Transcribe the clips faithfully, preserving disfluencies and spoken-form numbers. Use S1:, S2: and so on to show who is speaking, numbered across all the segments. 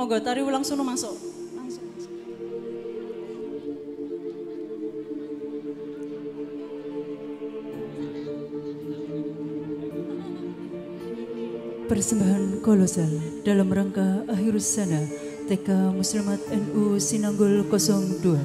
S1: Monggo tari ulang sono masuk. Langsung. Persembahan kolosal dalam rangka Akhirus Sana T K Muslimat N U Sinanggul nol dua.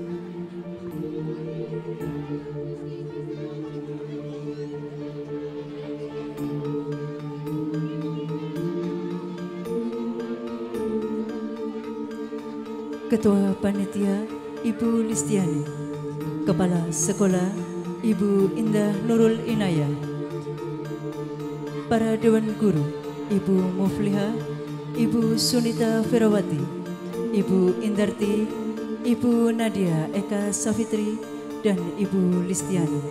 S1: Ketua Panitia Ibu Listiani, Kepala Sekolah Ibu Indah Nurul Inayah, para Dewan Guru Ibu Mufliha, Ibu Sunita Ferawati, Ibu Indarti, Ibu Nadia Eka Safitri, dan Ibu Listiani.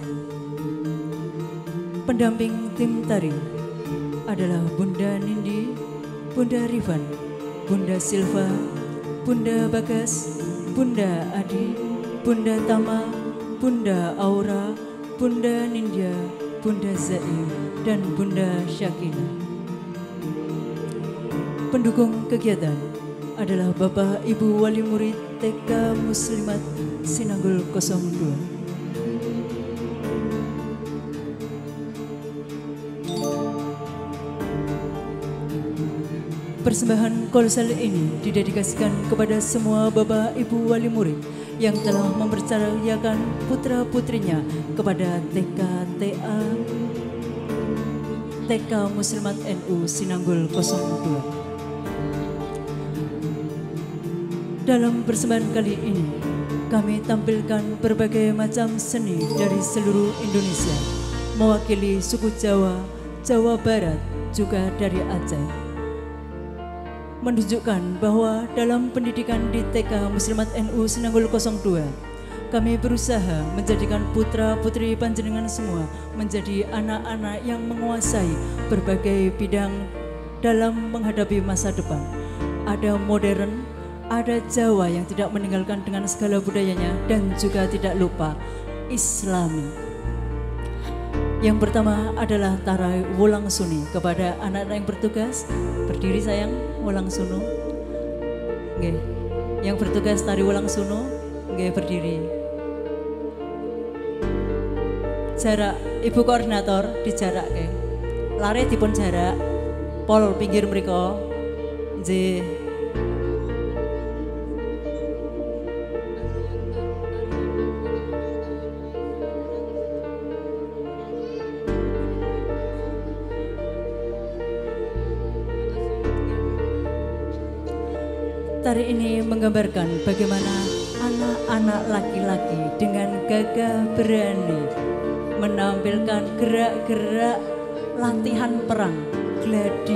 S1: Pendamping tim tari adalah Bunda Nindi, Bunda Rifan, Bunda Silva, Bunda Bagas, Bunda Adi, Bunda Tama, Bunda Aura, Bunda Nindya, Bunda Zaim, dan Bunda Syakina. Pendukung kegiatan adalah Bapak Ibu Wali Murid T K Muslimat Sinanggul nol dua. Persembahan kolosal ini didedikasikan kepada semua Bapak Ibu Wali Murid yang telah mempercayakan putra-putrinya kepada T K T A T K Muslimat N U Sinanggul nol dua. Dalam persembahan kali ini, kami tampilkan berbagai macam seni dari seluruh Indonesia, mewakili suku Jawa, Jawa Barat, juga dari Aceh. Menunjukkan bahwa dalam pendidikan di T K Muslimat N U Sinanggul nol dua, kami berusaha menjadikan putra-putri panjenengan semua menjadi anak-anak yang menguasai berbagai bidang dalam menghadapi masa depan. Ada modern, ada Jawa yang tidak meninggalkan dengan segala budayanya, dan juga tidak lupa Islami. Yang pertama adalah Tari Wulang Suni. Kepada anak-anak yang bertugas, berdiri sayang, Wulang Sunu. Nggih. Yang bertugas Tari Wulang Sunu, nggih berdiri. Jarak Ibu Koordinator dijarak ke. Lare dipun jarak. Pol pinggir mriko. Nggih. Tari ini menggambarkan bagaimana anak-anak laki-laki dengan gagah berani menampilkan gerak-gerak latihan perang gladi.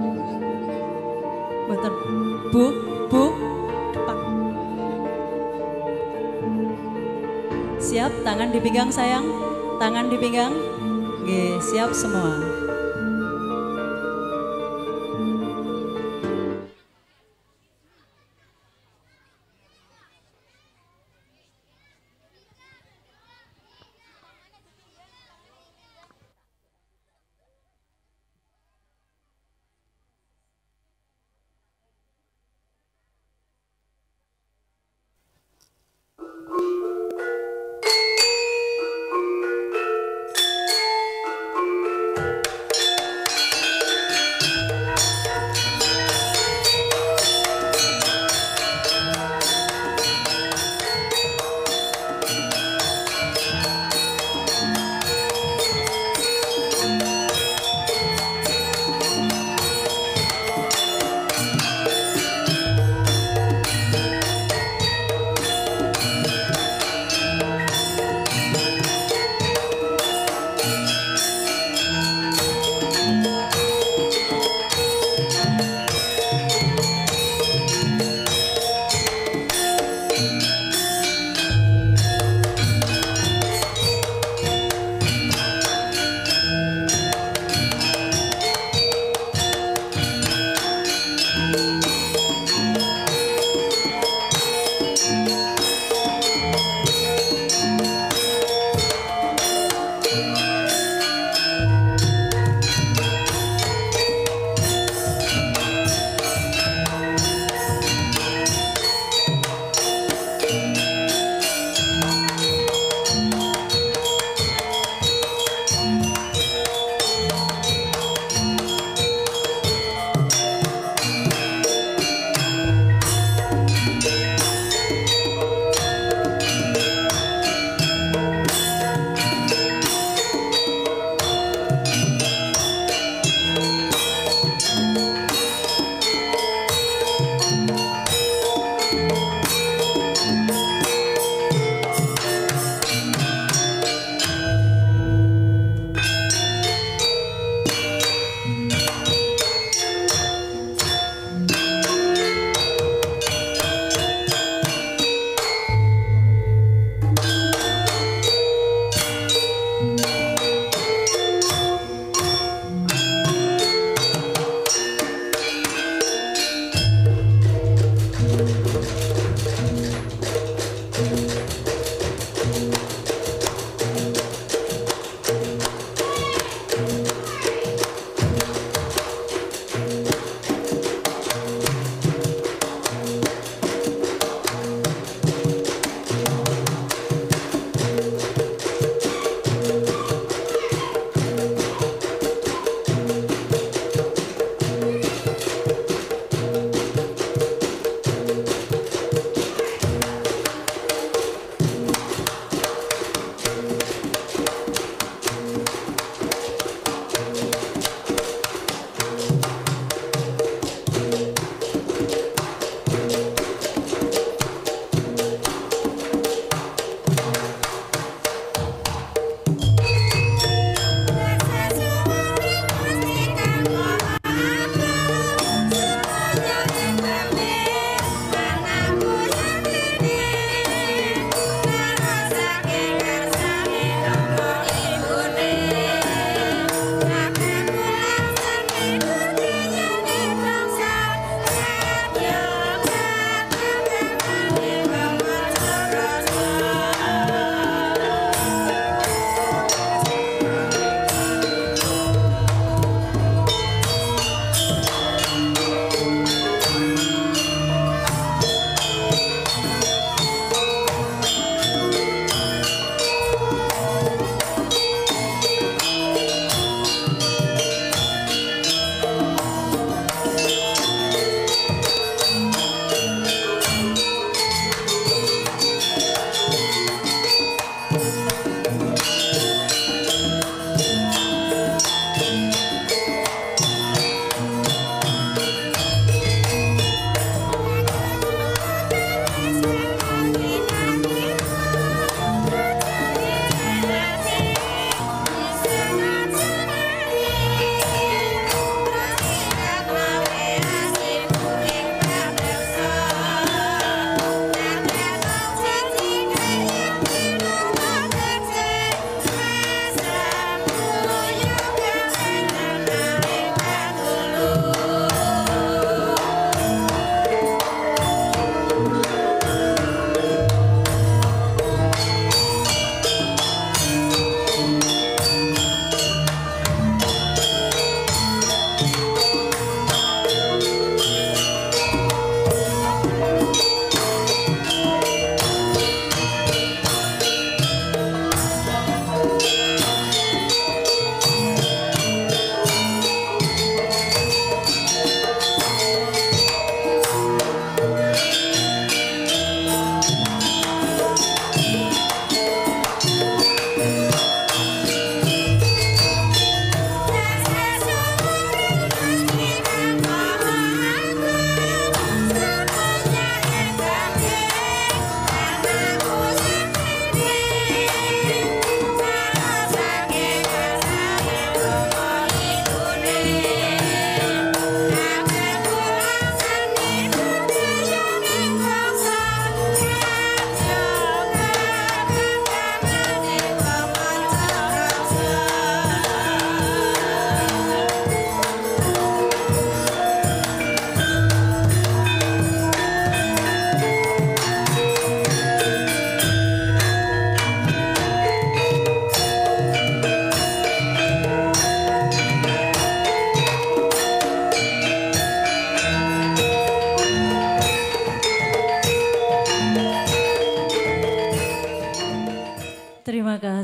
S1: Betul. Bu, bu, depan. Siap, tangan di pinggang sayang, tangan di pinggang. Oke, siap semua.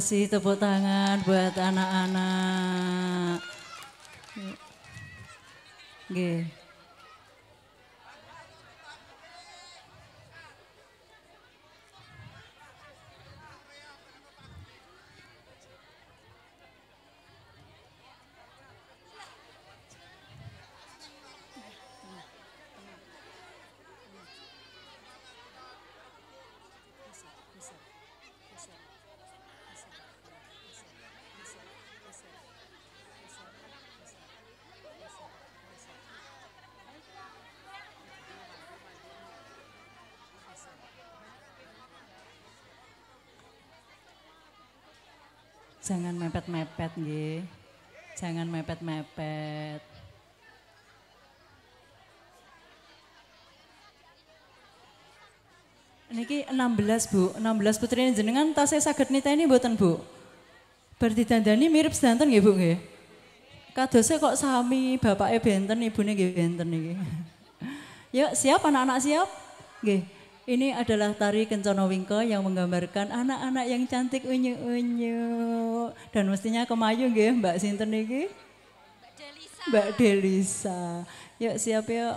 S1: kasih tepuk tangan buat anak-anak. Nggih. Jangan mepet-mepet nggih. Jangan mepet-mepet. Niki enam belas Bu, enam belas putri jenengan tasih saged niteni mboten Bu? Bar didandani mirip sedanten nggih Bu nggih. Kadose kok sami, bapake benten, ibune nggih benten niki. Yuk, siap anak-anak siap? Nggih. Ini adalah tari Kencana Wingko yang menggambarkan anak-anak yang cantik unyu-unyu. Dan mestinya kemayu nggih Mbak sinten niki? Mbak Delisa. Mbak Delisa. Yuk siap yuk.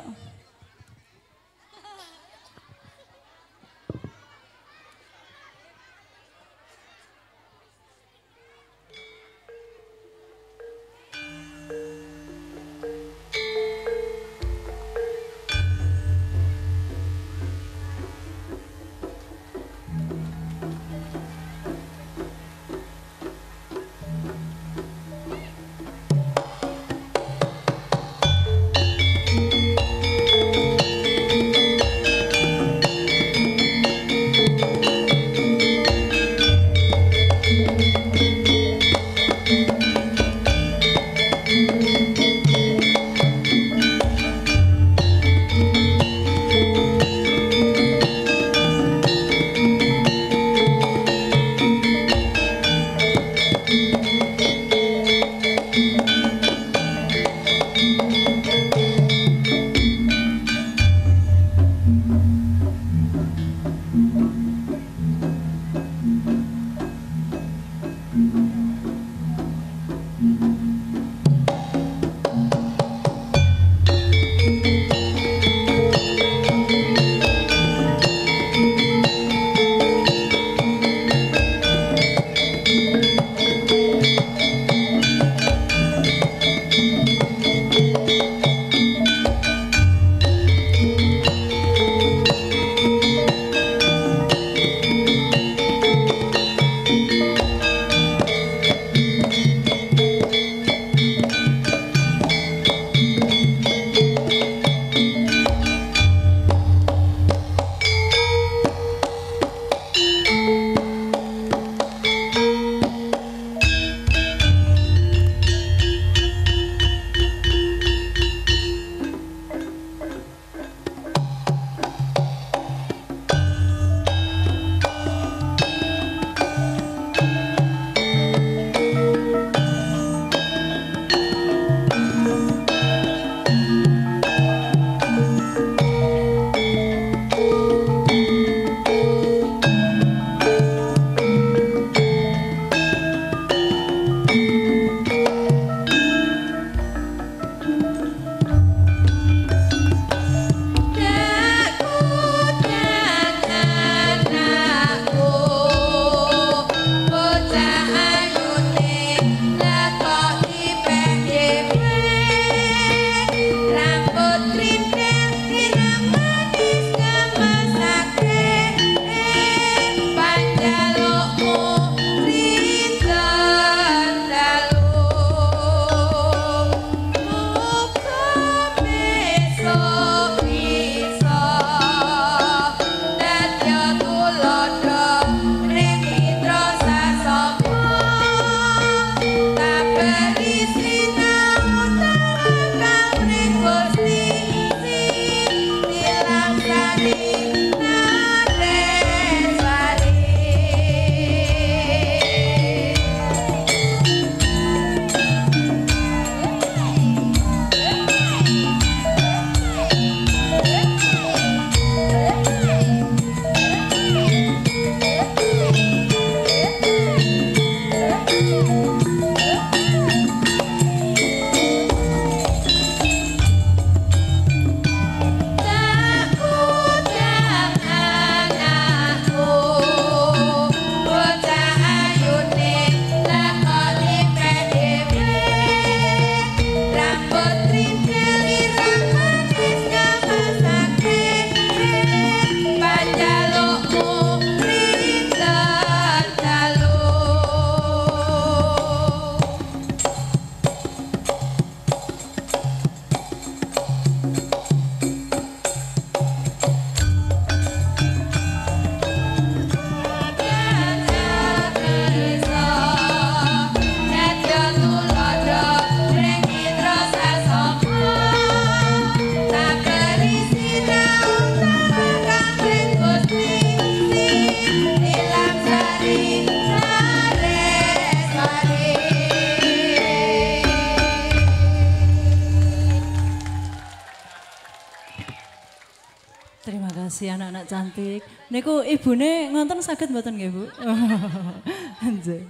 S1: kasih anak-anak cantik. Niku ibune ngonten saged mboten nggih, Bu? Anjir.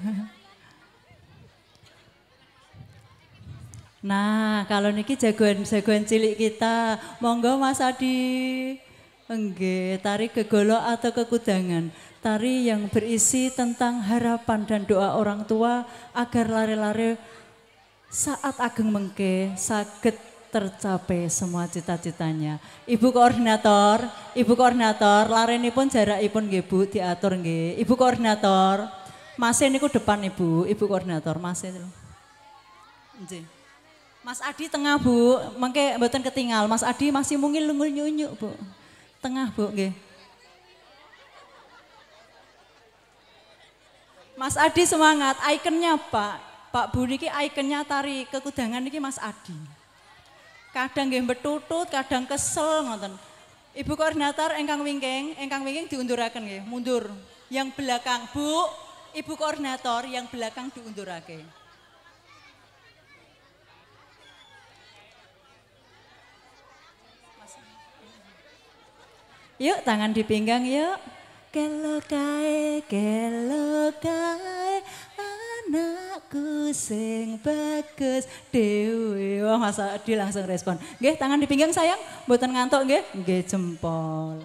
S1: Nah, kalau niki jagoan-jagoan cilik kita, monggo Mas Adi. Enggak, tari gegolok atau kekudangan. Tari yang berisi tentang harapan dan doa orang tua agar lare-lare saat ageng mengke saged tercapai semua cita-citanya. Ibu koordinator, Ibu koordinator, larenipun jarakipun nggih Bu diatur nggih. Ibu koordinator, Mas niku depan Ibu, Ibu koordinator, Mas itu. Nggih. Mas Adi tengah Bu, mengke mboten ketinggal. Mas Adi masih mungil lungul nyunyuk Bu. Tengah Bu nggih. Mas Adi semangat, ikonnya Pak. Pak Bu niki ikonnya tari kekudangan niki Mas Adi. Kadang nggih betutut, kadang kesel ngoten. Ibu koordinator engkang wingking, engkang wingking diunduraken nggih, mundur. Yang belakang Bu, Ibu koordinator yang belakang diundurake. Yuk tangan di pinggang yuk. Kelo kae, kelo kae, anakku sing bagus dewe. Wah Mas Adi langsung respon. Nggih tangan di pinggang sayang, mboten ngantuk nggih. Nggih jempol.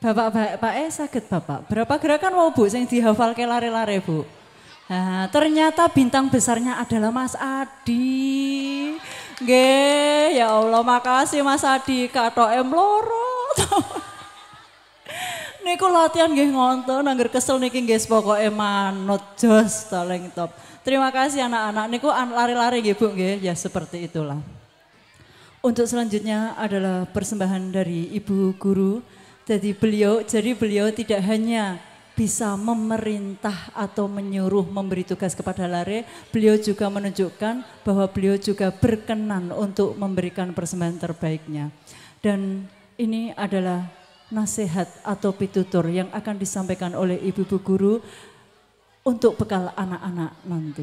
S1: Bapak Pak eh sakit Bapak. Berapa gerakan mau Bu yang dihafal ke lare-lare Bu? Nah, ternyata bintang besarnya adalah Mas Adi. Nggih, ya Allah makasih Mas Adi katok em loro. Niku latihan nggih ngonten angger kesel niki nggih pokoke manut jos paling top. Terima kasih anak-anak. Niku lari-lari nggih Bu nggih, ya seperti itulah. Untuk selanjutnya adalah persembahan dari Ibu Guru. Jadi beliau, jadi beliau tidak hanya bisa memerintah atau menyuruh memberi tugas kepada Lare, beliau juga menunjukkan bahwa beliau juga berkenan untuk memberikan persembahan terbaiknya. Dan ini adalah nasihat atau pitutur yang akan disampaikan oleh ibu-ibu guru untuk bekal anak-anak nanti.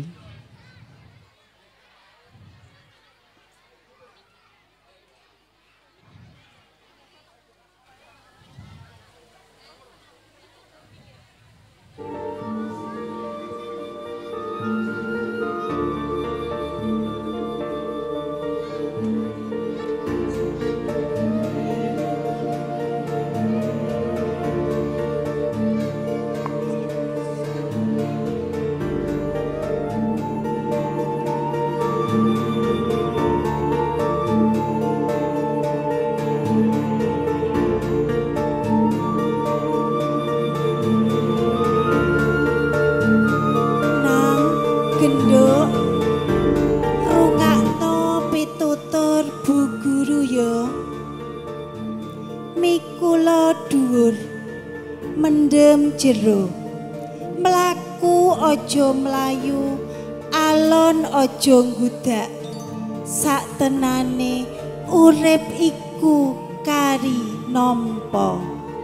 S2: Jero mlaku aja mlayu alon aja nggudak saktenane urip iku kari nampa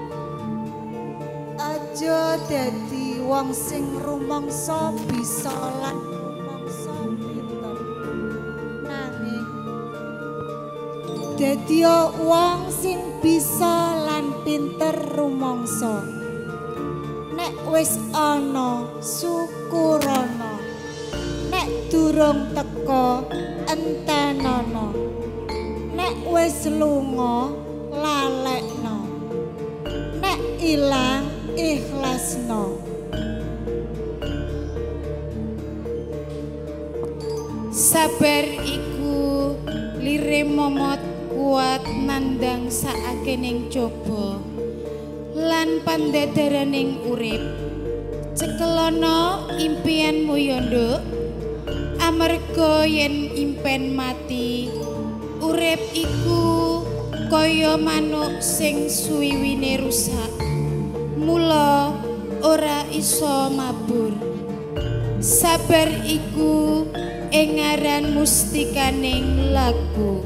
S2: aja dadi wong sing rumangsa bisa lan rumangsa pinter nanging dadi wong sing bisa lan pinter rumangsa nek wis ana syukurana nek durung teka entenana nek wis lunga lalekna nek ilang ikhlasna sabar iku lire momot kuat nandang saakening coba lan pandadaraning urip cekelono impianmu yo nduk amarga yen impen mati urip iku kaya manuk sing suwiwine rusak mula ora iso mabur sabar iku ing aran mustikaning lagu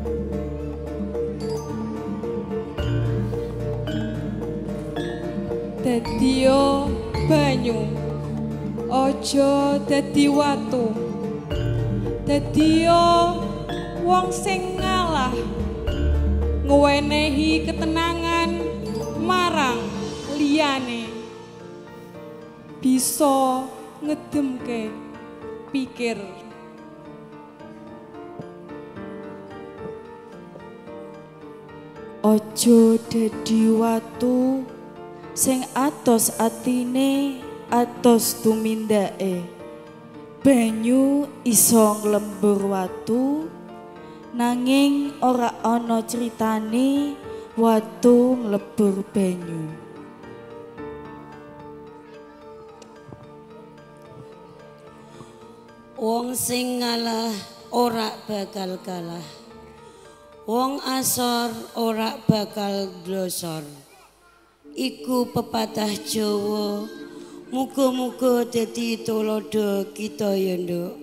S3: dadiyo banyu ojo dadi watu dadiyo wong sing ngalah ngewenehi ketenangan marang liyane bisa ngedemke pikir
S2: ojo dadi watu sing atos atine atos tumindake banyu iso nglembur watu nanging ora ana critane watu nglebur banyu
S4: wong sing ngalah ora bakal kalah wong asor ora bakal glosor iku pepatah Jawa muga-muga dadi tulodo kita ya nduk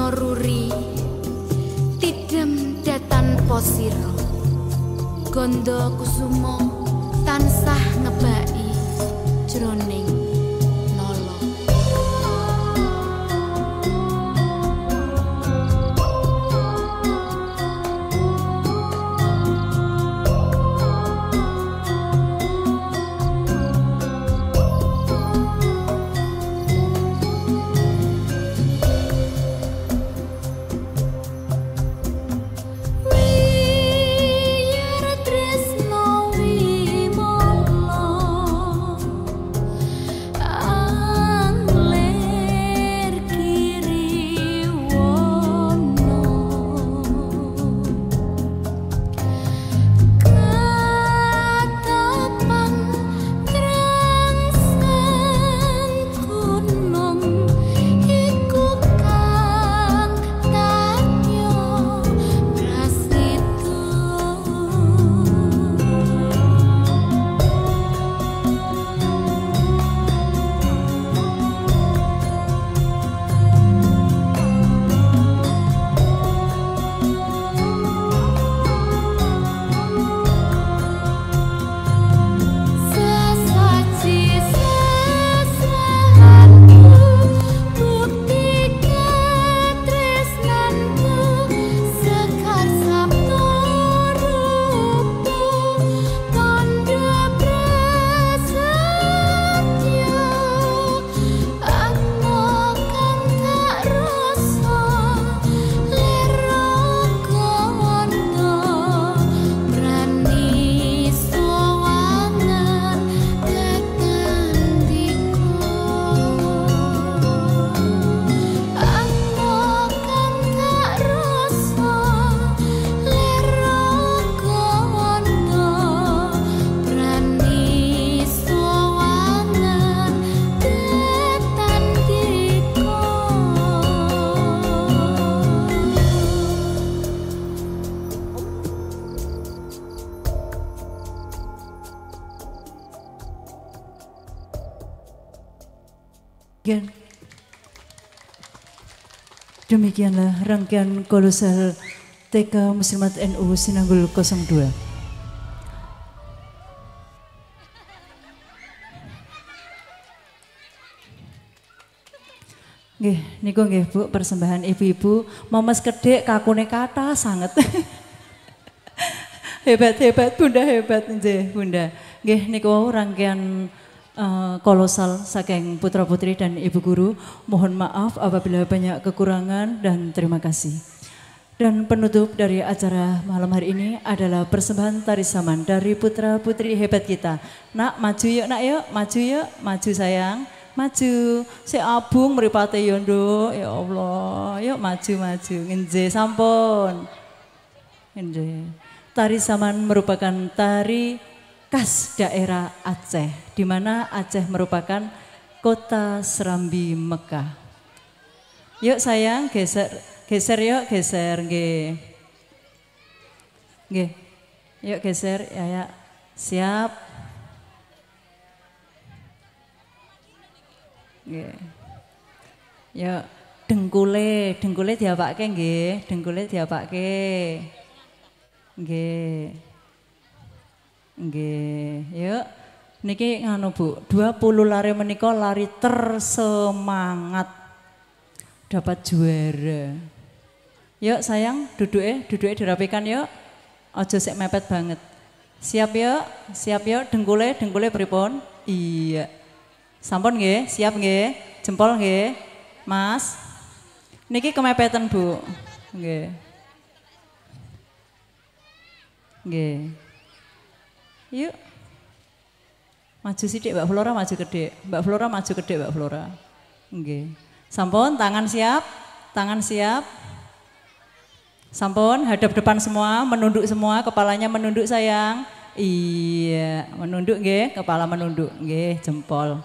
S5: ruri tidem datan posiro gondo kusumo tansah ngebaki jroning nolo.
S1: Demikian, demikianlah rangkaian kolosal T K Muslimat N U Sinanggul nol dua. Nggih, niku nggih Bu, persembahan ibu-ibu, Mamas Kedek kakune kata sangat. Hebat-hebat Bunda, hebat nggih Bunda. Nggih niku rangkaian Uh, kolosal saking putra putri dan ibu guru. Mohon maaf apabila banyak kekurangan dan terima kasih. Dan penutup dari acara malam hari ini adalah persembahan tari saman dari putra putri hebat kita. Nak maju yuk, nak yuk, maju yuk, maju sayang, maju. Si abung meripate yondo, ya Allah, yuk maju maju. Ngenje sampun. Ngenje. Tari saman merupakan tari khas daerah Aceh, di mana Aceh merupakan kota Serambi Mekah. Yuk sayang, geser, geser yuk, geser, nggih. Nggih. Yuk geser, ya, ya. Siap. Nggih. Yuk, dengkule, dengkule diapake nggih, dengkule diapake. Nggih. Nggih, yuk. Niki nganu Bu, dua puluh lari menika lari tersemangat. Dapat juara. Yuk sayang, duduke, duduke dirapikan yuk. Aja sik mepet banget. Siap yuk, siap yuk, dengkule, dengkule pripun? Iya. Sampun nggih, siap nggih. Jempol nggih. Mas. Niki kemepetan Bu. Nggih. Nggih. Yuk, maju sithik Mbak Flora, maju gede, Mbak Flora maju gede, Mbak Flora. Nggih. Sampun, tangan siap, tangan siap. Sampun, hadap depan semua, menunduk semua, kepalanya menunduk sayang. Iya, menunduk nggih, kepala menunduk, nggih, jempol.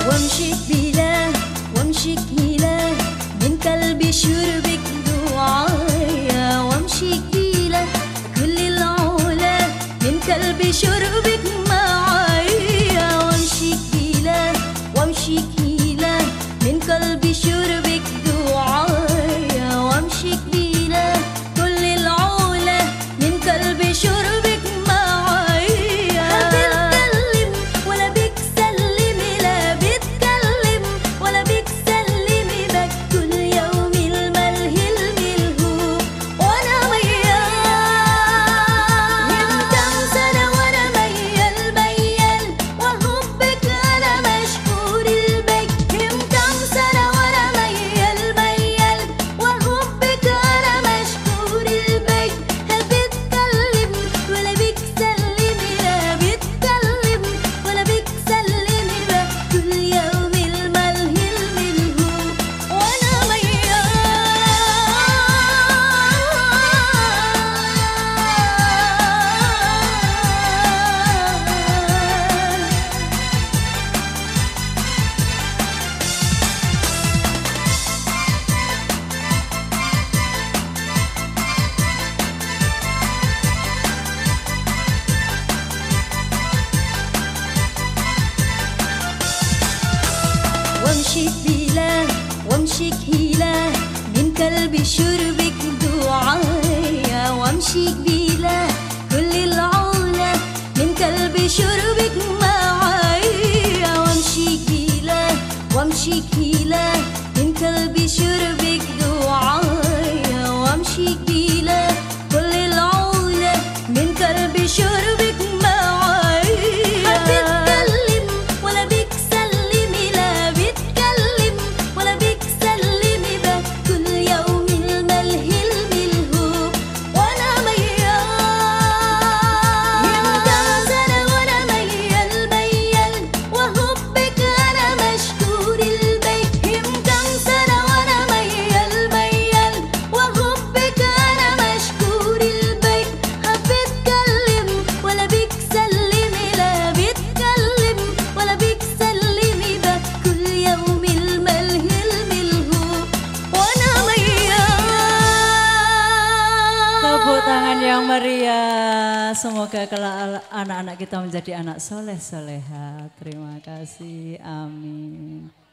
S6: وامشيك بلا وامشيك هلا من قلبي شربك دعايا وامشيك بلا كل العلا من قلبي شربك معايا وامشيك بلا وامشيك هلا من قلبي شربك دعايا وامشيك بلا كل العلا من قلبي شربك معايا بتكلم ولا بتسلم لا بتكلم ولا بتسلم بك كل يوم الملهي الملهوب وانا ميال من كم سنة وانا ميال ميال وحبك انا مشهور البيت من كم سنة وانا ميال ميال وحبك انا مشهور البيت هل بتكلم ولا بتسلم لا بتكلم ولا بتسلم بك كل يوم الملهي الملهوب وانا ميال وامشيك بلا وامشيك هلا من قلبي شربك دعايا وامشيك بلا كل العلا من قلبي شربك معايا وامشيك بلا وامشيك هلا من قلبي شربك دعايا وامشيك بلا كل العلا من قلبي شربك معايا بتكلم ولا بتسلم لا بتكلم ولا بتسلم بك كل يوم الملهي الملهوب وانا ميال من كم سنة وانا ميال ميال وحبك انا مشهور البيت من كم سنة وانا ميال ميال وحبك انا مشهور البيت بتكلم ولا بتسلم لا بتكلم ولا بتسلم بك كل يوم الملهي الملهوب وانا ميال.
S1: Tepuk tangan yang meriah. Semoga kelak anak-anak kita menjadi anak soleh soleha. Terima kasih. Amin.